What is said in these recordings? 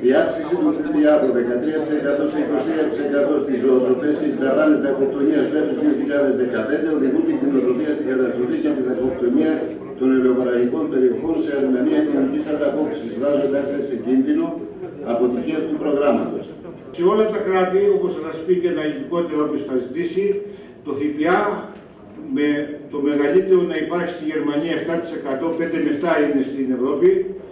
Η αύξηση του ΦΠΑ από 13% σε 23% στις ζωοτροφές και τις δαπάνες δακοκτονίας του έτους 2015 οδηγούν την κτηνοτροφία στην καταστροφή και τη δακοκτονία των ελαιοπαραγωγικών περιοχών σε αδυναμία οικονομικής ανταπόκρισης, βάζοντας σε κίνδυνο αποτυχίας του προγράμματος. Σε όλα τα κράτη, όπως θα σας πει και ένα ειδικότερο όποιος θα ζητήσει, το ΦΠΑ με το μεγαλύτερο να υπάρχει στη Γερμανία 7%, 5 με 7 είναι στην Ευρώπη,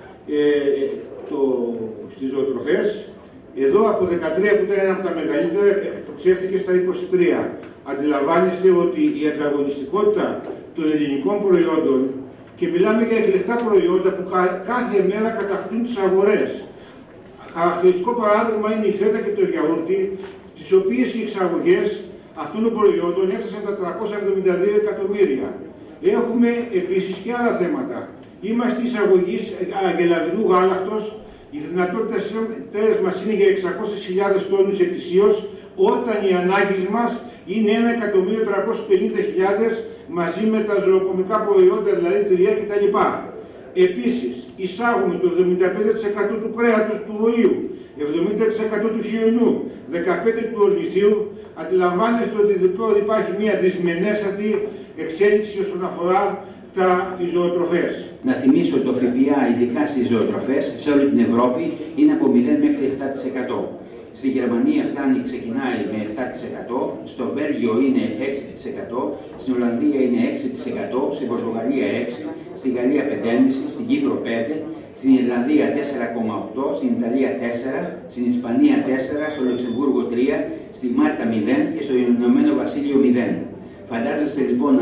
στις ζωοτροφές. Εδώ από 13 που ήταν ένα από τα μεγαλύτερα, εκτοξεύτηκε στα 23. Αντιλαμβάνεστε ότι η ανταγωνιστικότητα των ελληνικών προϊόντων, και μιλάμε για εκλεκτά προϊόντα που κάθε μέρα κατακτούν τις αγορές. Χαρακτηριστικό παράδειγμα είναι η φέτα και το γιαούρτι, τις οποίες οι εξαγωγές αυτών των προϊόντων έφτασαν τα 372 εκατομμύρια. Έχουμε επίσης και άλλα θέματα. Είμαστε εισαγωγής αγελαδινού γάλακτος. Οι δυνατότητες μας είναι για 600.000 τόνους ετησίως, όταν οι ανάγκες μας είναι 1.350.000 μαζί με τα ζωοκομικά προϊόντα, δηλαδή τυριά κτλ. Επίσης, εισάγουμε το 75% του κρέατος του βοήου, 70% του χοιρινού, 15% του ορνηθίου. Αντιλαμβάνεστε ότι υπάρχει μια δυσμενέστατη εξέλιξη όσον αφορά τις ζωοτροφές. Να θυμίσω ότι το ΦΠΑ, ειδικά στις ζωοτροφές, σε όλη την Ευρώπη είναι από 0 μέχρι 7%. Στη Γερμανία ξεκινάει με 7%, στο Βέλγιο είναι 6%, στην Ολλανδία είναι 6%, στην Πορτογαλία 6%, στη Γαλλία 5,5%, στην Κύπρο 5%, στην Ιρλανδία 4,8%, στην Ιταλία 4%, στην Ισπανία 4%, στο Λουξεμβούργο 3%, στη Μάλτα 0% και στο Ηνωμένο Βασίλειο 0%. Φαντάζεστε λοιπόν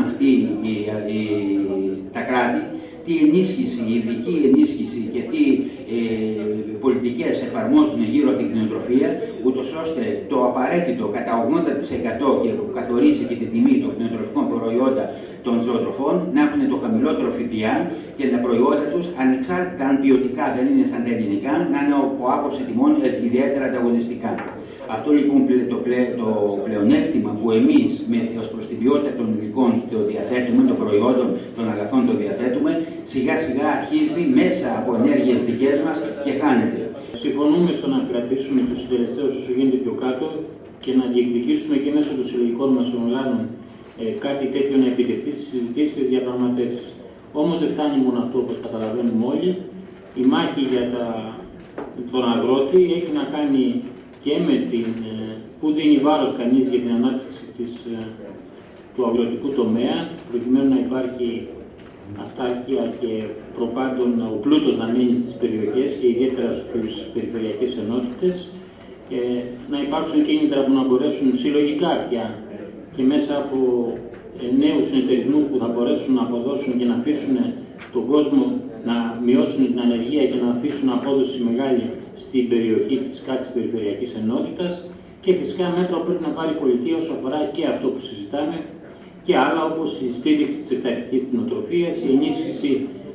τα κράτη τι ενίσχυση, ειδική ενίσχυση και τι πολιτικές εφαρμόζουν γύρω από την κτηνοτροφία, ούτως ώστε το απαραίτητο κατά 80% και που καθορίζει και την τιμή των κτηνοτροφικών προϊόντων των ζωοτροφών να έχουν το χαμηλότερο ΦΠΑ και τα προϊόντα τους, ανεξάρτητα αν ποιοτικά δεν είναι σαν τα ελληνικά, να είναι από άποψη τιμών ιδιαίτερα ανταγωνιστικά. Αυτό λοιπόν το πλεονέκτημα που εμείς ως προς την ποιότητα των υλικών το διαθέτουμε, των προϊόντων, των αγαθών το διαθέτουμε, σιγά σιγά αρχίζει μέσα από ενέργειες δικές μας και χάνεται. Συμφωνούμε στο να κρατήσουμε τους συντελεστές όσο γίνεται πιο κάτω και να διεκδικήσουμε και μέσω των συλλογικών μας οργάνων κάτι τέτοιο να επιτευχθεί στις συζητήσεις και διαπραγματεύσεις. Όμως δεν φτάνει μόνο αυτό, όπως καταλαβαίνουμε όλοι. Η μάχη για τον αγρότη έχει να κάνει και με την που δίνει βάρος κανείς για την ανάπτυξη του αγροτικού τομέα, προκειμένου να υπάρχει αυτάρκεια και προπάντων ο πλούτος να μείνει στις περιοχές και ιδιαίτερα στις περιφερειακές ενότητες, να υπάρξουν κίνητρα που να μπορέσουν συλλογικά πια και μέσα από νέους συνεταιρισμούς που θα μπορέσουν να αποδώσουν και να αφήσουν τον κόσμο να μειώσουν την ανεργία και να αφήσουν απόδοση μεγάλη στην περιοχή της κάθε περιφερειακής ενότητας, και φυσικά μέτρα που πρέπει να πάρει η πολιτεία όσο αφορά και αυτό που συζητάμε και άλλα, όπως η στήριξη της εκτακτικής κτηνοτροφίας, η ενίσχυση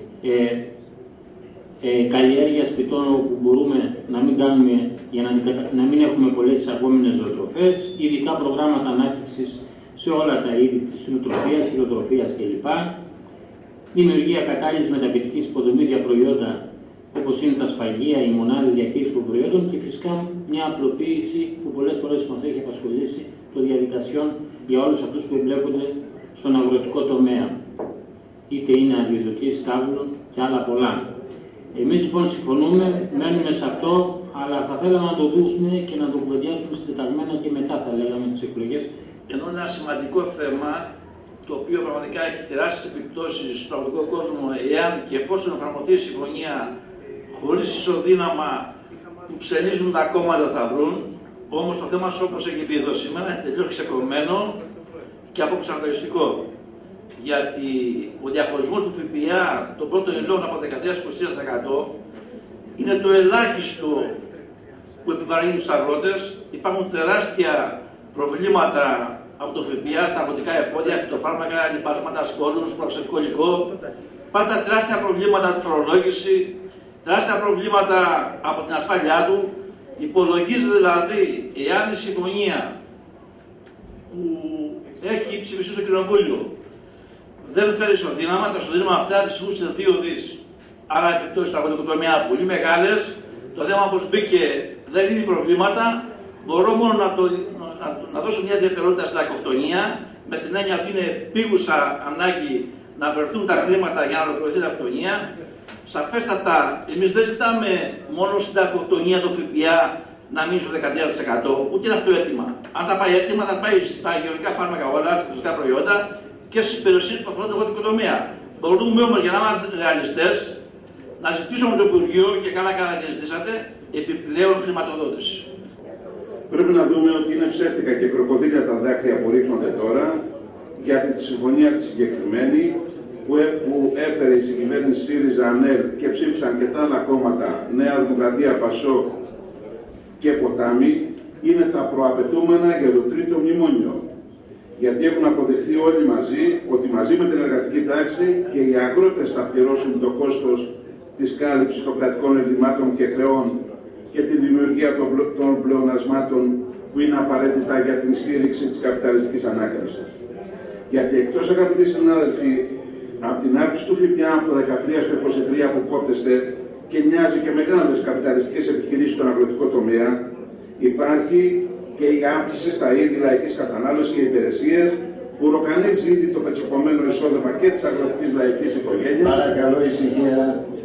καλλιέργειας φυτών όπου μπορούμε να μην κάνουμε, για να μην έχουμε πολλές εισαγόμενες ζωοτροφές, ειδικά προγράμματα ανάπτυξης σε όλα τα είδη της κτηνοτροφίας, χειροτροφίας κλπ. Δημιουργία κατάλληλης μεταποιητικής υποδομής για προϊόντα όπως είναι τα σφαγεία, οι μονάδες διαχείρισης των προϊόντων και φυσικά μια απλοποίηση που πολλές φορές μας έχει απασχολήσει των διαδικασιών για όλους αυτούς που εμπλέκονται στον αγροτικό τομέα. Είτε είναι αδειοδοτήσεις κάβλων και άλλα πολλά. Εμείς λοιπόν συμφωνούμε, μένουμε σε αυτό, αλλά θα θέλαμε να το δούμε και να το κουβεντιάσουμε συντεταγμένα και μετά, θα λέγαμε, τις εκλογές. Ενώ ένα σημαντικό θέμα, το οποίο πραγματικά έχει τεράστιες επιπτώσεις στον αγροτικό κόσμο, εάν και εφόσον εφαρμοστεί η συμφωνία χωρίς ισοδύναμα που ψενίζουν τα κόμματα θα βρουν, όμως το θέμα όπως έχει πει εδώ σήμερα είναι τελείως ξεκομμένο και αποπροσανατολιστικό. Γιατί ο διαχωρισμός του ΦΠΑ των πρώτων υλών από 13% είναι το ελάχιστο που επιβαρύνει τους αγρότες. Υπάρχουν τεράστια προβλήματα από το ΦΠΑ στα αγροτικά εφόδια, φυτοφάρμακα, λιπάσματα, σπόρους, προξενικό υλικό. Πάντα τεράστια προβλήματα από τη φορολόγηση, τεράστια προβλήματα από την ασφάλειά του. Υπολογίζεται δηλαδή, εάν η συμφωνία που έχει ψηφιστεί στο Κοινοβούλιο δεν φέρει ισοδύναμα, τα ισοδύναμα αυτά τη σε 2 δις. Άρα επιπτώσεις στα αγροτικό τομέα πολύ μεγάλες, το θέμα όπως μπήκε δεν λύνει προβλήματα. Μπορώ μόνο να δώσω μια ιδιαιτερότητα στην δακοκτονία, με την έννοια ότι είναι πήγουσα ανάγκη να βρεθούν τα χρήματα για να ολοκληρωθεί η δακοκτονία. Σαφέστατα, εμείς δεν ζητάμε μόνο στην δακοκτονία το ΦΠΑ να μείνει στο 13%, ούτε είναι αυτό αίτημα. Αν θα πάει έτοιμα, θα πάει στα γεωργικά φάρμακα, όλα, στα φυσικά προϊόντα και στις υπηρεσίες που αφορούν το αγροτικό τομέα. Μπορούμε όμως, για να είμαστε ρεαλιστές, να ζητήσουμε το Υπουργείο, και καλά και ζητήσατε, επιπλέον χρηματοδότηση. Πρέπει να δούμε ότι είναι ψεύτικα και κροκοδίλια τα δάκρυα που ρίχνονται τώρα, γιατί τη συμφωνία τη συγκεκριμένη που έφερε η συγκυβέρνηση ΣΥΡΙΖΑ ΑΝΕΛ και ψήφισαν και τα άλλα κόμματα, Νέα Δημοκρατία, ΠΑΣΟΚ και Ποτάμι, είναι τα προαπαιτούμενα για το τρίτο μνημόνιο. Γιατί έχουν αποδεχθεί όλοι μαζί ότι μαζί με την εργατική τάξη και οι αγρότες θα πληρώσουν το κόστος της κάλυψης των κρατικών ελλειμμάτων και χρεών και τη δημιουργία των πλεονασμάτων που είναι απαραίτητα για την στήριξη της καπιταλιστικής ανάκαμψης. Γιατί εκτός, αγαπητοί συνάδελφοι, από την αύξηση του ΦΠΑ από το 2013 στο 2023 που κόπτεστε και νοιάζει και μεγάλες καπιταλιστικές επιχειρήσεις στον αγροτικό τομέα, υπάρχει και η αύξηση στα είδη λαϊκής κατανάλωσης και υπηρεσίες που ροκανίζει ήδη το πετσοκομμένο εισόδημα και της αγροτικής λαϊκής οικογένειας. Παρακαλώ, ησυχία.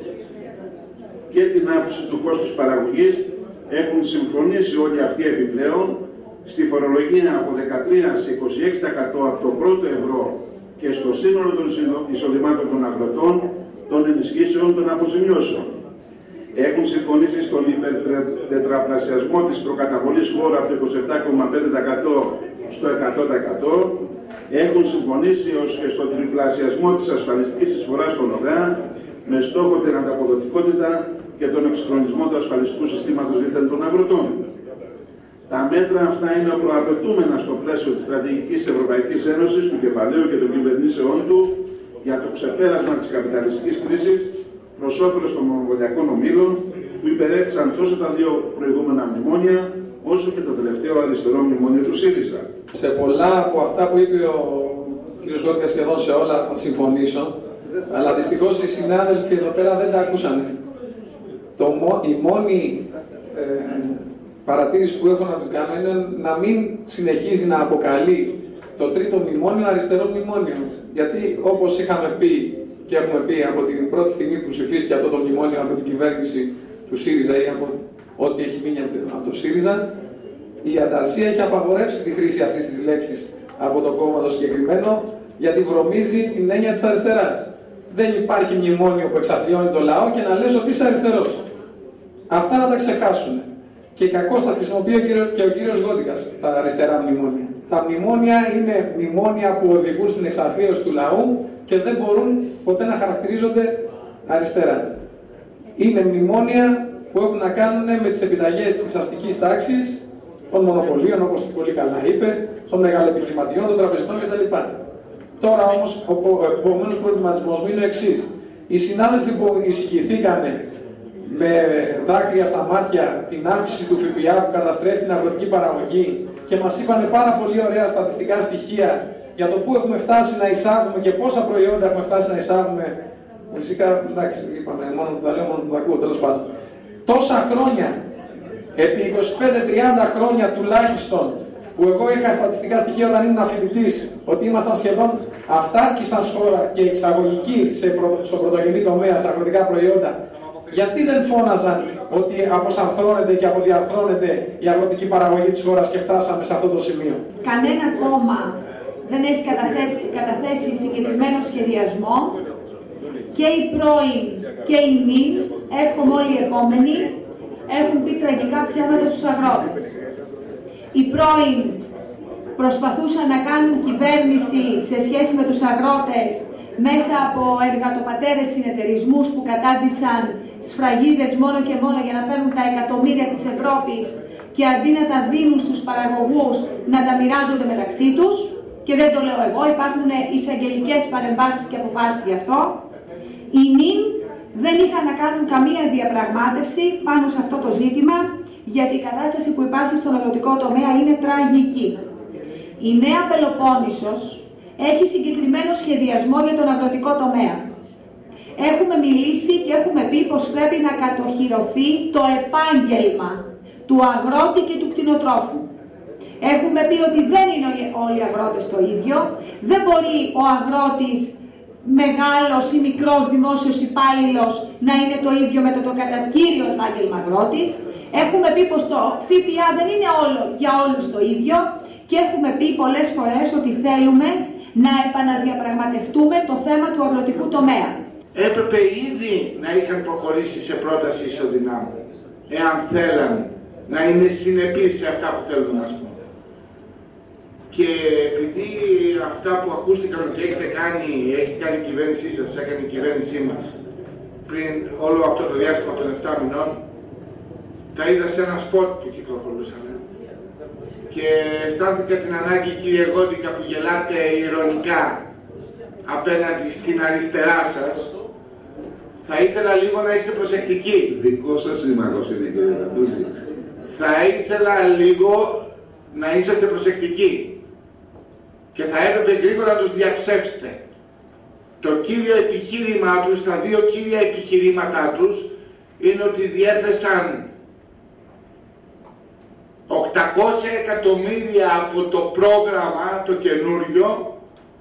Και την αύξηση του κόστους παραγωγής. Έχουν συμφωνήσει όλοι αυτοί επιπλέον στη φορολογία από 13% σε 26% από το πρώτο ευρώ και στο σύνολο των εισοδημάτων των αγροτών, των ενισχύσεων, των αποζημιώσεων. Έχουν συμφωνήσει στον υπερτετραπλασιασμό της προκαταβολής φόρου από το 27,5% στο 100%. Έχουν συμφωνήσει ως και στον τριπλασιασμό της ασφαλιστικής εισφοράς στον ΟΓΑ, με στόχο την ανταποδοτικότητα και τον εξυγχρονισμό του ασφαλιστικού συστήματος δίθεν των αγροτών. Τα μέτρα αυτά είναι προαπαιτούμενα στο πλαίσιο της στρατηγικής Ευρωπαϊκής Ένωσης, του κεφαλαίου και των κυβερνήσεών του για το ξεπέρασμα της καπιταλιστικής κρίσης προς όφελος των μονοπωλιακών ομίλων που υπερέτησαν τόσο τα δύο προηγούμενα μνημόνια όσο και το τελευταίο αριστερό μνημόνιο του ΣΥΡΙΖΑ. Σε πολλά από αυτά που είπε ο κ. Γόρκας, σχεδόν σε όλα θα συμφωνήσω, αλλά δυστυχώς οι συνάδελφοι εδώ πέρα δεν τα ακούσανε. Η μόνη παρατήρηση που έχω να του κάνω είναι να μην συνεχίζει να αποκαλεί το τρίτο μνημόνιο αριστερό μνημόνιο. Γιατί όπως είχαμε πει και έχουμε πει από την πρώτη στιγμή που ψηφίστηκε αυτό το μνημόνιο από την κυβέρνηση του ΣΥΡΙΖΑ ή από ό,τι έχει μείνει από το ΣΥΡΙΖΑ, η ανταρσία έχει απαγορεύσει τη χρήση αυτής της λέξης από το κόμμα το συγκεκριμένο, γιατί βρωμίζει την έννοια της αριστεράς. Δεν υπάρχει μνημόνιο που εξαθλιώνει το λαό και να λες ότι είσαι αριστερός. Αυτά να τα ξεχάσουν. Και κακώς τα χρησιμοποιεί και ο κύριος Γόντικας τα αριστερά μνημόνια. Τα μνημόνια είναι μνημόνια που οδηγούν στην εξαθλίωση του λαού και δεν μπορούν ποτέ να χαρακτηρίζονται αριστερά. Είναι μνημόνια που έχουν να κάνουν με τις επιταγές της αστικής τάξης, των μονοπωλίων, όπως πολύ καλά είπε, των μεγαλοεπιχειρηματιών, των τραπεζιτών κτλ. Τώρα όμως, ο επόμενος προβληματισμός μου είναι ο εξής. Οι συνάδελφοι που εισηγηθήκανε με δάκρυα στα μάτια την αύξηση του ΦΠΑ που καταστρέφει την αγροτική παραγωγή και μας είπανε πάρα πολύ ωραία στατιστικά στοιχεία για το πού έχουμε φτάσει να εισάγουμε και πόσα προϊόντα έχουμε φτάσει να εισάγουμε. Φυσικά, εντάξει, είπαμε, μόνο που τα λέω, μόνο που τα ακούω, τέλος πάντων. Τόσα χρόνια, επί 25-30 χρόνια τουλάχιστον, που εγώ είχα στατιστικά στοιχεία όταν ήμουν φοιτητής, ότι ήμασταν σχεδόν αυτάρκη σαν χώρα και εξαγωγικοί στο πρωτογενή τομέα, στα αγροτικά προϊόντα, γιατί δεν φώναζαν ότι αποσανθρώνεται και αποδιαρθρώνεται η αγροτική παραγωγή της χώρας και φτάσαμε σε αυτό το σημείο? Κανένα κόμμα δεν έχει καταθέσει συγκεκριμένο σχεδιασμό. Και οι πρώην και οι νυν, εύχομαι όλοι οι επόμενοι, έχουν πει τραγικά ψέματα στους αγρότες. Οι πρώην προσπαθούσαν να κάνουν κυβέρνηση σε σχέση με τους αγρότες μέσα από εργατοπατέρες συνεταιρισμούς που κατάντησαν σφραγίδες μόνο και μόνο για να παίρνουν τα εκατομμύρια της Ευρώπης και αντί να τα δίνουν στους παραγωγούς να τα μοιράζονται μεταξύ τους. Και δεν το λέω εγώ, υπάρχουν εισαγγελικές παρεμβάσεις και αποφάσεις γι' αυτό. Οι νυν δεν είχαν να κάνουν καμία διαπραγμάτευση πάνω σε αυτό το ζήτημα, γιατί η κατάσταση που υπάρχει στον αγροτικό τομέα είναι τραγική. Η Νέα Πελοπόννησος έχει συγκεκριμένο σχεδιασμό για τον αγροτικό τομέα. Έχουμε μιλήσει και έχουμε πει πως πρέπει να κατοχυρωθεί το επάγγελμα του αγρότη και του κτηνοτρόφου. Έχουμε πει ότι δεν είναι όλοι οι αγρότες το ίδιο, δεν μπορεί ο αγρότης μεγάλος ή μικρός δημόσιος υπάλληλος να είναι το ίδιο με το κατά κύριο επάγγελμα αγρότης. Έχουμε πει πως το ΦΠΑ δεν είναι όλο για όλους το ίδιο και έχουμε πει πολλές φορές ότι θέλουμε να επαναδιαπραγματευτούμε το θέμα του αγροτικού τομέα. Έπρεπε ήδη να είχαν προχωρήσει σε πρόταση ισοδυνάμου, εάν θέλαν να είναι συνεπείς σε αυτά που θέλουν να μας πούν. Και επειδή αυτά που ακούστηκαν ότι έχει κάνει η κυβέρνησή σας, έκανε η κυβέρνησή μας πριν όλο αυτό το διάστημα των 7 μηνών, τα είδα σε ένα σποτ που κυκλοφορούσαν και αισθάνθηκα την ανάγκη, κύριε Γόντικα, που γελάτε ειρωνικά απέναντι στην αριστερά σας, θα ήθελα λίγο να είστε προσεκτικοί. Δικό σας σήμαγος είναι, κύριε Νατούλη. Θα ήθελα λίγο να είσαστε προσεκτικοί και θα έπρεπε γρήγορα να τους διαψεύσετε. Το κύριο επιχείρημά τους, τα δύο κύρια επιχειρήματά τους, είναι ότι διέθεσαν 800 εκατομμύρια από το πρόγραμμα, το καινούριο,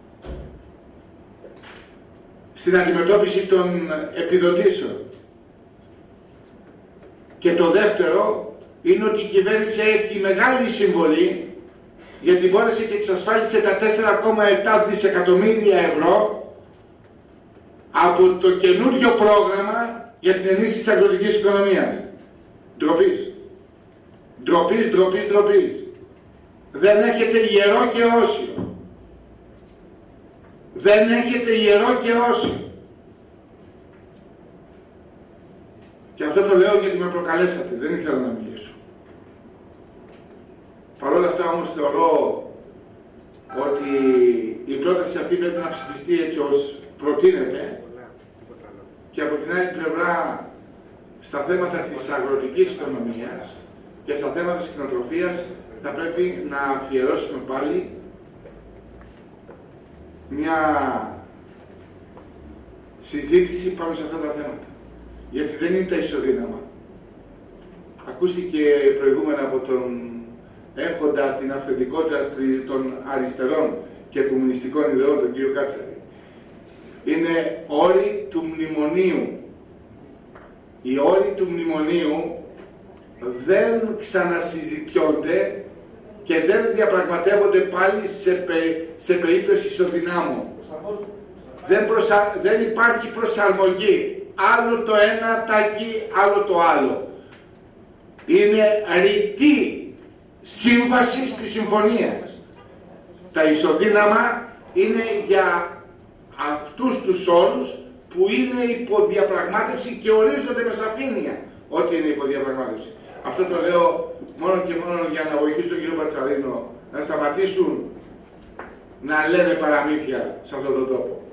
στην αντιμετώπιση των επιδοτήσεων. Και το δεύτερο είναι ότι η κυβέρνηση έχει μεγάλη συμβολή, γιατί μπόρεσε και εξασφάλισε τα 4,7 δισεκατομμύρια ευρώ από το καινούριο πρόγραμμα για την ενίσχυση της αγροτικής οικονομίας. Ντροπής. Ντροπής, ντροπής, ντροπής. Δεν έχετε ιερό και όσιο. Δεν έχετε ιερό και όσιο. Και αυτό το λέω γιατί με προκαλέσατε, δεν ήθελα να μιλήσω. Παρ' όλα αυτά όμως θεωρώ ότι η πρόταση αυτή πρέπει να ψηφιστεί έτσι ως προτείνεται και από την άλλη πλευρά στα θέματα της αγροτικής οικονομίας και στα θέματα της κτηνοτροφίας θα πρέπει να αφιερώσουμε πάλι μια συζήτηση πάνω σε αυτά τα θέματα. Γιατί δεν είναι τα ισοδύναμα. Ακούστηκε προηγούμενα από τον έχοντα την αυθεντικότητα των αριστερών και κομμουνιστικών ιδεών, τον κύριο Κάτσαρη. Είναι όροι του μνημονίου. Οι όροι του μνημονίου δεν ξανασυζητιόνται και δεν διαπραγματεύονται πάλι σε περίπτωση ισοδυνάμου. Δεν υπάρχει προσαρμογή. Άλλο το ένα τάκι, άλλο το άλλο. Είναι ρητή σύμβαση της συμφωνίας. Τα ισοδύναμα είναι για αυτούς τους όρους που είναι υποδιαπραγμάτευση και ορίζονται με σαφήνεια ότι είναι υποδιαπραγμάτευση. Αυτό το λέω μόνο και μόνο για να βοηθήσω τον κύριο Πατσαρίνο να σταματήσουν να λένε παραμύθια σε αυτόν τον τόπο.